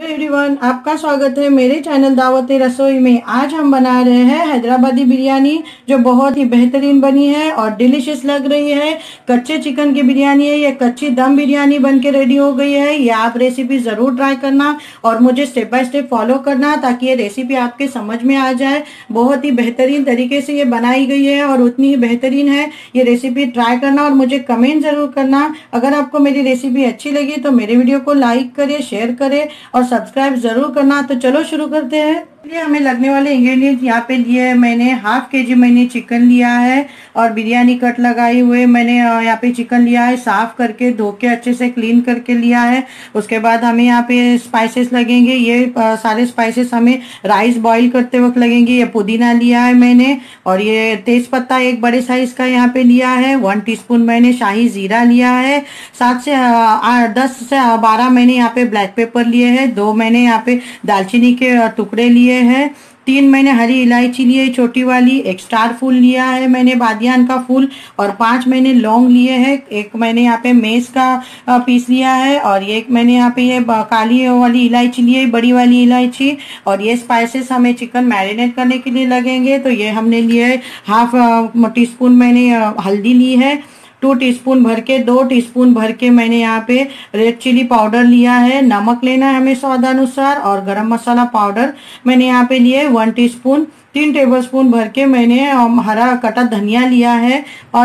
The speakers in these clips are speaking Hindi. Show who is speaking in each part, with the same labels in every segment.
Speaker 1: एवरीवन, आपका स्वागत है मेरे चैनल दावत रसोई में। आज हम बना रहे हैं हैदराबादी बिरयानी, जो बहुत ही बेहतरीन बनी है और डिलीशियस लग रही है। कच्चे चिकन की बिरयानी है, ये कच्ची दम बिरयानी बन के रेडी हो गई है। ये आप रेसिपी ज़रूर ट्राई करना और मुझे स्टेप बाय स्टेप फॉलो करना, ताकि ये रेसिपी आपके समझ में आ जाए। बहुत ही बेहतरीन तरीके से ये बनाई गई है और उतनी ही बेहतरीन है। ये रेसिपी ट्राई करना और मुझे कमेंट ज़रूर करना। अगर आपको मेरी रेसिपी अच्छी लगी तो मेरे वीडियो को लाइक करें, शेयर करें और सब्सक्राइब जरूर करना। तो चलो शुरू करते हैं। ये हमें लगने वाले इंग्रेडिएंट यहाँ पे लिए है। मैंने हाफ केजी मैंने चिकन लिया है और बिरयानी कट लगाए हुए मैंने यहाँ पे चिकन लिया है, साफ करके धो के अच्छे से क्लीन करके लिया है। उसके बाद हमें यहाँ पे स्पाइसेस लगेंगे। ये सारे स्पाइसेस हमें राइस बॉईल करते वक्त लगेंगे। ये पुदीना लिया है मैंने, और ये तेज पत्ता एक बड़े साइज का यहाँ पे लिया है। 1 टीस्पून मैंने शाही जीरा लिया है। 10 से 12 मैंने यहाँ पे ब्लैक पेपर लिए हैं। 2 मैंने यहाँ पे दालचीनी के टुकड़े लिए हैं। 3 मैंने हरी इलायची लिए छोटी वाली। 1 स्टार फूल लिया है मैंने, बादियान का फूल। और 5 मैंने लौंग लिए हैं। 1 मैंने यहाँ पे मेस का पीस लिया है। और एक मैंने यहाँ पे ये काली वाली इलायची ली है, बड़ी वाली इलायची। और ये स्पाइसेस हमें चिकन मैरिनेट करने के लिए लगेंगे। तो ये हमने लिए है हाफ टी स्पून मैंने हल्दी ली है। 2 टीस्पून भर के 2 टीस्पून भर के मैंने यहाँ पे रेड चिली पाउडर लिया है। नमक लेना है हमें स्वादानुसार। और गरम मसाला पाउडर मैंने यहाँ पे लिए 1 टीस्पून। 3 टेबलस्पून भर के मैंने हरा कटा धनिया लिया है। और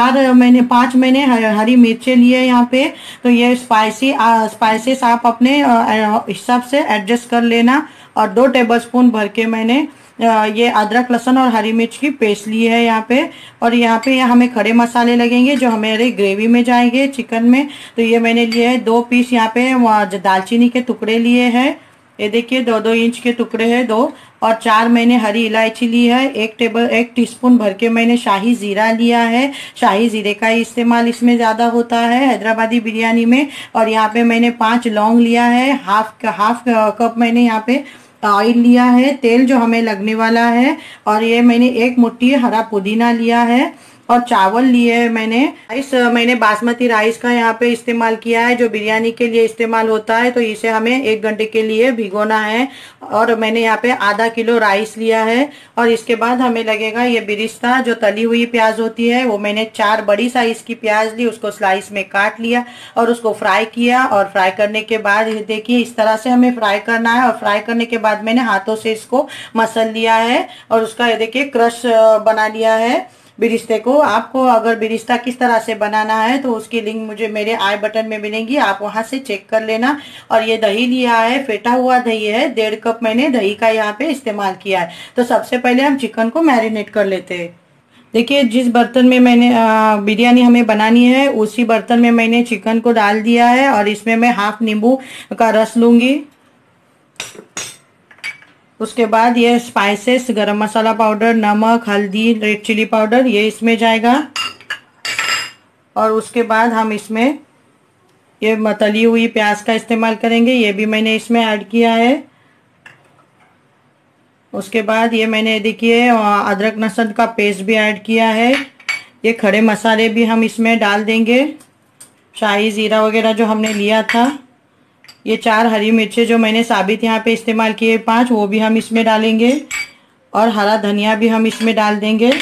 Speaker 1: 5 मैंने हरी मिर्चें लिए यहाँ पे। तो ये स्पाइसेस आप अपने हिसाब से एडजस्ट कर लेना। और 2 टेबलस्पून भर के मैंने ये अदरक लहसुन और हरी मिर्च की पेस्ट ली है यहाँ पे। और यहाँ पे हमें खड़े मसाले लगेंगे जो हमारे ग्रेवी में जाएंगे चिकन में। तो ये मैंने लिए है 2 पीस यहाँ पे दालचीनी के टुकड़े लिए हैं। ये देखिए 2-2 इंच के टुकड़े हैं 2। और 4 मैंने हरी इलायची ली है। 1 टीस्पून भर के मैंने शाही जीरा लिया है। शाही जीरे का ही इस्तेमाल इसमें ज़्यादा होता है हैदराबादी बिरयानी में। और यहाँ पे मैंने 5 लौंग लिया है। हाफ कप मैंने यहाँ पे ऑयल लिया है, तेल जो हमें लगने वाला है। और ये मैंने 1 मुट्ठी हरा पुदीना लिया है। और चावल लिए है मैंने बासमती राइस का यहाँ पे इस्तेमाल किया है, जो बिरयानी के लिए इस्तेमाल होता है। तो इसे हमें 1 घंटे के लिए भिगोना है। और मैंने यहाँ पे आधा किलो राइस लिया है। और इसके बाद हमें लगेगा ये बिरिस्ता, जो तली हुई प्याज होती है। वो मैंने 4 बड़ी साइज की प्याज ली, उसको स्लाइस में काट लिया और उसको फ्राई किया। और फ्राई करने के बाद देखिए इस तरह से हमें फ्राई करना है। और फ्राई करने के बाद मैंने हाथों से इसको मसल लिया है और उसका ये देखिए क्रश बना लिया है बिरिस्ते को। आपको अगर बिरिस्ता किस तरह से बनाना है तो उसकी लिंक मुझे मेरे आई बटन में मिलेंगी, आप वहां से चेक कर लेना। और ये दही लिया है, फेटा हुआ दही है। 1.5 कप मैंने दही का यहाँ पे इस्तेमाल किया है। तो सबसे पहले हम चिकन को मैरिनेट कर लेते हैं। देखिए जिस बर्तन में मैंने बिरयानी हमें बनानी है, उसी बर्तन में मैंने चिकन को डाल दिया है। और इसमें मैं हाफ नींबू का रस लूंगी। उसके बाद ये स्पाइसेस, गरम मसाला पाउडर, नमक, हल्दी, रेड चिली पाउडर, ये इसमें जाएगा। और उसके बाद हम इसमें ये तली हुई प्याज का इस्तेमाल करेंगे, ये भी मैंने इसमें ऐड किया है। उसके बाद ये मैंने देखिए अदरक लहसुन का पेस्ट भी ऐड किया है। ये खड़े मसाले भी हम इसमें डाल देंगे, शाही जीरा वगैरह जो हमने लिया था। ये 4 हरी मिर्चें जो मैंने साबित यहाँ पे इस्तेमाल किए 5, वो भी हम इसमें डालेंगे। और हरा धनिया भी हम इसमें डाल देंगे।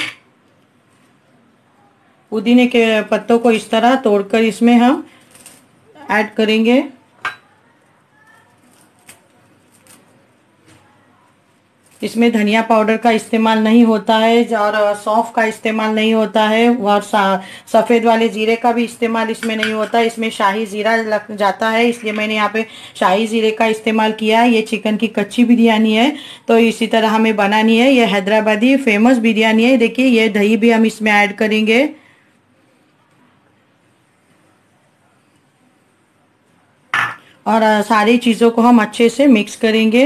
Speaker 1: पुदीने के पत्तों को इस तरह तोड़कर इसमें हम ऐड करेंगे। इसमें धनिया पाउडर का इस्तेमाल नहीं होता है और सौंफ का इस्तेमाल नहीं होता है। और सफ़ेद वाले जीरे का भी इस्तेमाल इसमें नहीं होता। इसमें शाही जीरा लग जाता है, इसलिए मैंने यहाँ पे शाही जीरे का इस्तेमाल किया है। ये चिकन की कच्ची बिरयानी है, तो इसी तरह हमें बनानी है। ये हैदराबादी फेमस बिरयानी है। देखिए ये दही भी हम इसमें ऐड करेंगे। और सारी चीज़ों को हम अच्छे से मिक्स करेंगे।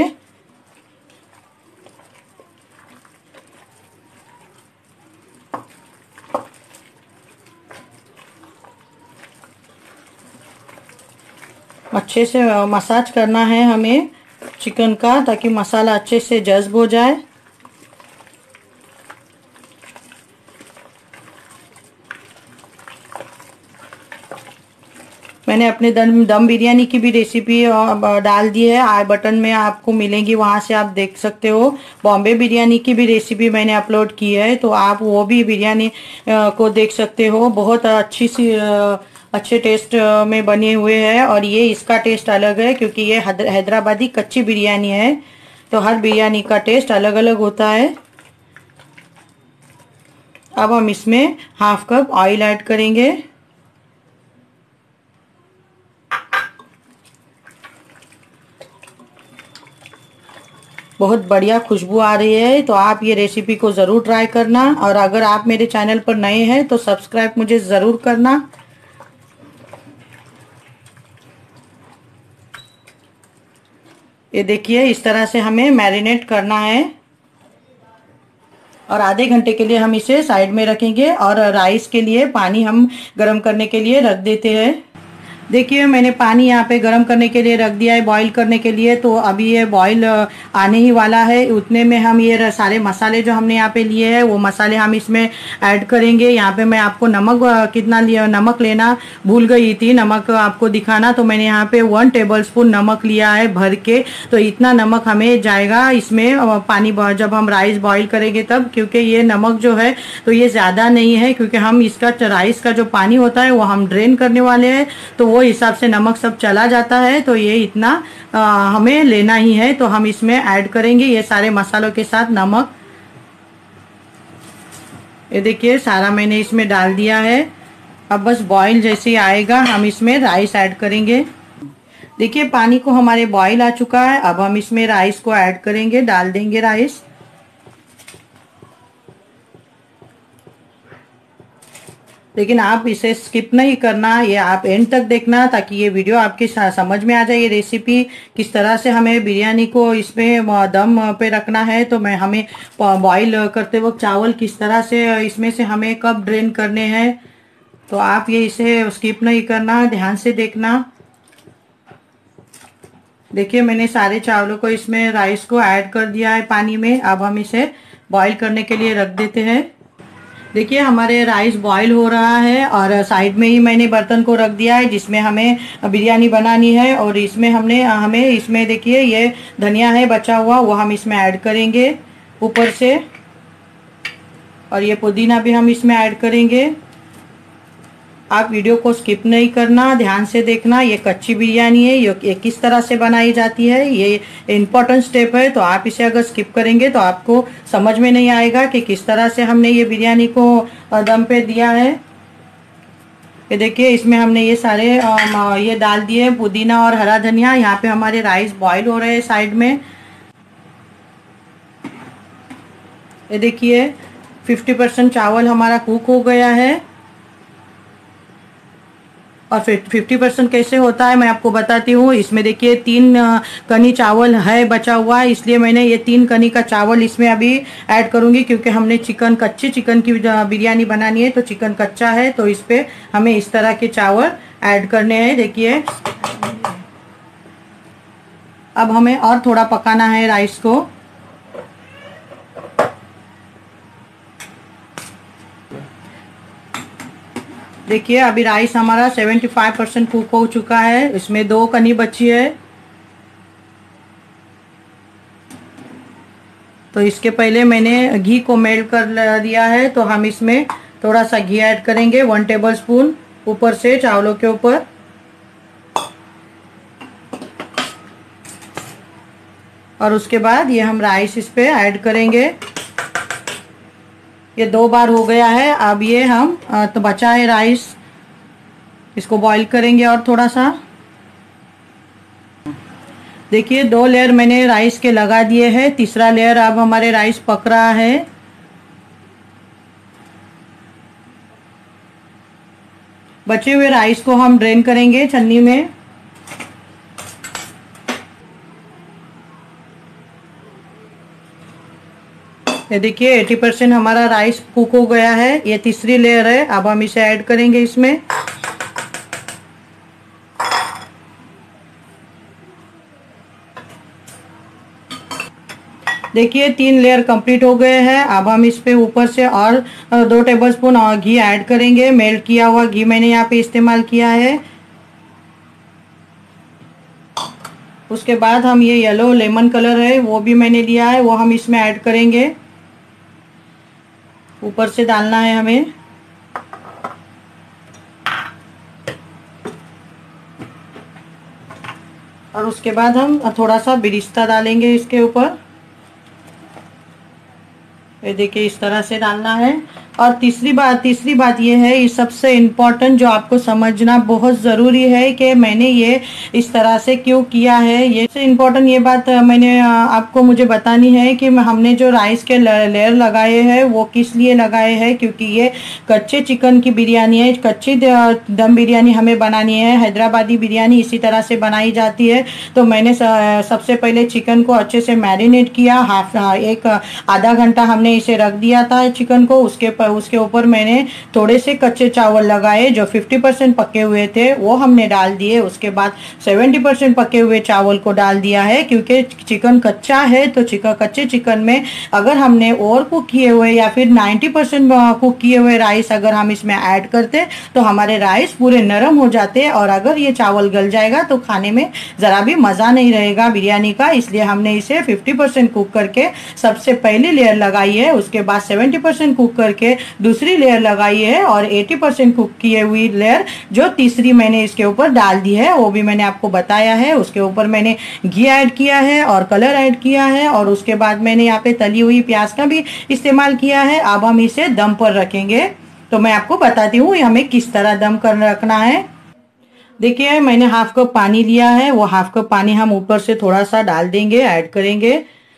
Speaker 1: अच्छे से मसाज करना है हमें चिकन का, ताकि मसाला अच्छे से जज्ब हो जाए। मैंने अपने दम बिरयानी की भी रेसिपी डाल दी है, आई बटन में आपको मिलेंगी, वहां से आप देख सकते हो। बॉम्बे बिरयानी की भी रेसिपी मैंने अपलोड की है, तो आप वो भी बिरयानी को देख सकते हो। बहुत अच्छी सी अच्छे टेस्ट में बने हुए हैं, और ये इसका टेस्ट अलग है क्योंकि ये हैदराबादी कच्ची बिरयानी है, तो हर बिरयानी का टेस्ट अलग अलग होता है। अब हम इसमें हाफ कप ऑयल ऐड करेंगे। बहुत बढ़िया खुशबू आ रही है, तो आप ये रेसिपी को ज़रूर ट्राई करना, और अगर आप मेरे चैनल पर नए हैं तो सब्सक्राइब मुझे ज़रूर करना। ये देखिए, इस तरह से हमें मैरिनेट करना है, और आधे घंटे के लिए हम इसे साइड में रखेंगे। और राइस के लिए पानी हम गरम करने के लिए रख देते हैं। देखिए, मैंने पानी यहाँ पे गरम करने के लिए रख दिया है, बॉईल करने के लिए। तो अभी ये बॉईल आने ही वाला है, उतने में हम ये सारे मसाले जो हमने यहाँ पे लिए हैं वो मसाले हम इसमें ऐड करेंगे। यहाँ पे मैं आपको नमक कितना लिया, नमक लेना भूल गई थी, नमक आपको दिखाना। तो मैंने यहाँ पे 1 टेबलस्पून नमक लिया है भर के, तो इतना नमक हमें जाएगा इसमें पानी जब हम राइस बॉईल करेंगे तब, क्योंकि ये नमक जो है तो ये ज़्यादा नहीं है, क्योंकि हम इसका राइस का जो पानी होता है वो हम ड्रेन करने वाले हैं, तो वो हिसाब से नमक सब चला जाता है। तो ये इतना हमें लेना ही है, तो हम इसमें ऐड करेंगे ये सारे मसालों के साथ नमक। ये देखिए, सारा मैंने इसमें डाल दिया है। अब बस बॉईल जैसे ही आएगा हम इसमें राइस ऐड करेंगे। देखिए, पानी को हमारे बॉईल आ चुका है, अब हम इसमें राइस को ऐड करेंगे, डाल देंगे राइस। लेकिन आप इसे स्किप नहीं करना, ये आप एंड तक देखना, ताकि ये वीडियो आपके समझ में आ जाए, ये रेसिपी किस तरह से हमें बिरयानी को इसमें दम पे रखना है। तो मैं हमें बॉईल करते वक्त चावल किस तरह से इसमें से हमें कब ड्रेन करने हैं, तो आप ये इसे स्किप नहीं करना, ध्यान से देखना। देखिए, मैंने सारे चावलों को इसमें राइस को ऐड कर दिया है पानी में। अब हम इसे बॉईल करने के लिए रख देते हैं। देखिए, हमारे राइस बॉईल हो रहा है, और साइड में ही मैंने बर्तन को रख दिया है जिसमें हमें बिरयानी बनानी है। और इसमें हमें इसमें देखिए, ये धनिया है बचा हुआ, वो हम इसमें ऐड करेंगे ऊपर से, और ये पुदीना भी हम इसमें ऐड करेंगे। आप वीडियो को स्किप नहीं करना, ध्यान से देखना। ये कच्ची बिरयानी है, ये किस तरह से बनाई जाती है, ये इम्पोर्टेंट स्टेप है। तो आप इसे अगर स्किप करेंगे तो आपको समझ में नहीं आएगा कि किस तरह से हमने ये बिरयानी को दम पे दिया है। ये देखिए, इसमें हमने ये सारे ये डाल दिए, पुदीना और हरा धनिया। यहाँ पे हमारे राइस बॉईल हो रहे हैं साइड में। ये देखिए, 50% चावल हमारा कुक हो गया है, और 50% कैसे होता है मैं आपको बताती हूँ। इसमें देखिए, 3 कनी चावल है बचा हुआ है, इसलिए मैंने ये 3 कनी का चावल इसमें अभी ऐड करूँगी, क्योंकि हमने कच्चे चिकन की बिरयानी बनानी है, तो चिकन कच्चा है, तो इस पे हमें इस तरह के चावल ऐड करने हैं। देखिए, अब हमें और थोड़ा पकाना है राइस को। देखिए, अभी राइस हमारा 75% कुक हो चुका है, इसमें 2 कनी बची है। तो इसके पहले मैंने घी को मेल्ट कर दिया है, तो हम इसमें थोड़ा सा घी ऐड करेंगे, 1 टेबलस्पून ऊपर से चावलों के ऊपर। और उसके बाद ये हम राइस इस पे ऐड करेंगे। ये 2 बार हो गया है। अब ये हम तो बचा है राइस, इसको बॉईल करेंगे और थोड़ा सा। देखिए, 2 लेयर मैंने राइस के लगा दिए हैं, तीसरा लेयर अब हमारे राइस पक रहा है। बचे हुए राइस को हम ड्रेन करेंगे छन्नी में। ये देखिए, 80% हमारा राइस कुक हो गया है। ये तीसरी लेयर है, अब हम इसे ऐड करेंगे इसमें। देखिए, 3 लेयर कंप्लीट हो गए हैं। अब हम इस पे ऊपर से और 2 टेबलस्पून और घी ऐड करेंगे। मेल्ट किया हुआ घी मैंने यहाँ पे इस्तेमाल किया है। उसके बाद हम ये येलो लेमन कलर है वो भी मैंने लिया है, वो हम इसमें ऐड करेंगे। ऊपर से डालना है हमें। और उसके बाद हम थोड़ा सा बिरिस्ता डालेंगे इसके ऊपर। ये देखिए इस तरह से डालना है। और तीसरी बात ये है, ये सबसे इम्पोर्टेंट जो आपको समझना बहुत ज़रूरी है कि मैंने ये इस तरह से क्यों किया है। ये सबसे इम्पोर्टेंट ये बात मैंने आपको मुझे बतानी है कि हमने जो राइस के लेयर लगाए हैं वो किस लिए लगाए हैं, क्योंकि ये कच्चे चिकन की बिरयानी है। कच्ची दम बिरयानी हमें बनानी है, हैदराबादी बिरयानी इसी तरह से बनाई जाती है। तो मैंने सबसे पहले चिकन को अच्छे से मैरिनेट किया, एक आधा घंटा हमने इसे रख दिया था चिकन को। उसके ऊपर मैंने थोड़े से कच्चे चावल लगाए जो 50% पके हुए थे, वो हमने डाल दिए। उसके बाद 70% पके हुए चावल को डाल दिया है, क्योंकि चिकन कच्चा है। तो कच्चे चिकन में अगर हमने और कुक किए हुए या फिर 90% कुक किए हुए राइस अगर हम इसमें ऐड करते तो हमारे राइस पूरे नरम हो जाते, और अगर ये चावल गल जाएगा तो खाने में ज़रा भी मज़ा नहीं रहेगा बिरयानी का। इसलिए हमने इसे 50% कुक करके सबसे पहली लेयर लगाई है, उसके बाद 70% कुक करके दूसरी लेयर लगाई है, और 80% कुक किए हुई लेयर जो तीसरी मैंने इसके ऊपर डाल दी है, वो भी मैंने आपको बताया है। उसके ऊपर मैंने घी ऐड किया है और कलर ऐड किया है, और उसके बाद मैंने यहाँ पे तली हुई प्याज का भी इस्तेमाल किया है। अब हम इसे दम पर रखेंगे। तो मैं आपको बताती हूँ हमें किस तरह दम कर रखना है। देखिए मैंने हाफ कप पानी लिया है, वो हाफ कप पानी हम ऊपर से थोड़ा सा डाल देंगे, ऐड करेंगे,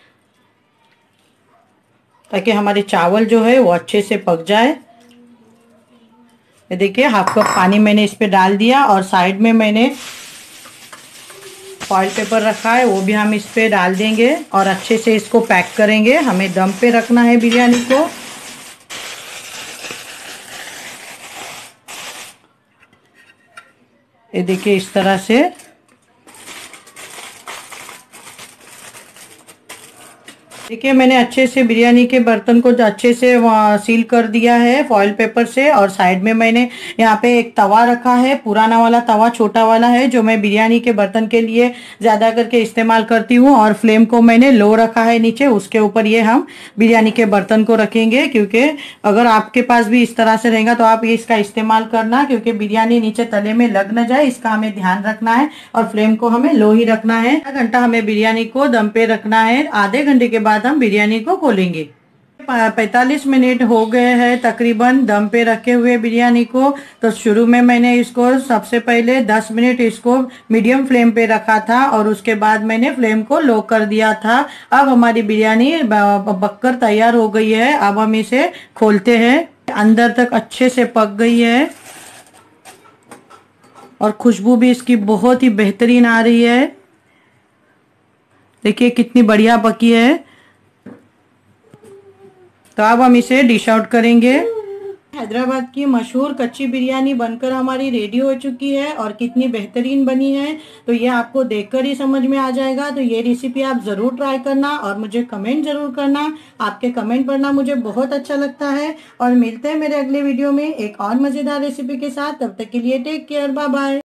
Speaker 1: ताकि हमारे चावल जो है वो अच्छे से पक जाए। ये देखिए हाफ कप पानी मैंने इस पे डाल दिया, और साइड में मैंने फॉइल पेपर रखा है, वो भी हम इस पे डाल देंगे और अच्छे से इसको पैक करेंगे। हमें दम पे रखना है बिरयानी को। ये देखिए इस तरह से। देखिए मैंने अच्छे से बिरयानी के बर्तन को अच्छे से सील कर दिया है फॉइल पेपर से, और साइड में मैंने यहाँ पे एक तवा रखा है, पुराना वाला तवा, छोटा वाला है, जो मैं बिरयानी के बर्तन के लिए ज़्यादा करके इस्तेमाल करती हूँ। और फ्लेम को मैंने लो रखा है नीचे, उसके ऊपर ये हम बिरयानी के बर्तन को रखेंगे। क्योंकि अगर आपके पास भी इस तरह से रहेगा तो आप इसका इस्तेमाल करना, क्योंकि बिरयानी नीचे तले में लग न जाए, इसका हमें ध्यान रखना है। और फ्लेम को हमें लो ही रखना है। आधा घंटा हमें बिरयानी को दम पे रखना है। आधे घंटे के बाद हम बिरयानी को खोलेंगे। 45 मिनट हो गए हैं तकरीबन दम पे रखे हुए बिरयानी को। तो शुरू में मैंने इसको सबसे पहले 10 मिनट इसको मीडियम फ्लेम पे रखा था, और उसके बाद मैंने फ्लेम को लो कर दिया था। अब हमारी बिरयानी पककर तैयार हो गई है। अब हम इसे खोलते हैं। अंदर तक अच्छे से पक गई है, और खुशबू भी इसकी बहुत ही बेहतरीन आ रही है। देखिए कितनी बढ़िया पकी है। तो अब हम इसे डिश आउट करेंगे। हैदराबाद की मशहूर कच्ची बिरयानी बनकर हमारी रेडी हो चुकी है, और कितनी बेहतरीन बनी है तो ये आपको देखकर ही समझ में आ जाएगा। तो ये रेसिपी आप ज़रूर ट्राई करना और मुझे कमेंट ज़रूर करना। आपके कमेंट पढ़ना मुझे बहुत अच्छा लगता है। और मिलते हैं मेरे अगले वीडियो में एक और मज़ेदार रेसिपी के साथ। तब तक के लिए टेक केयर, बाय बाय।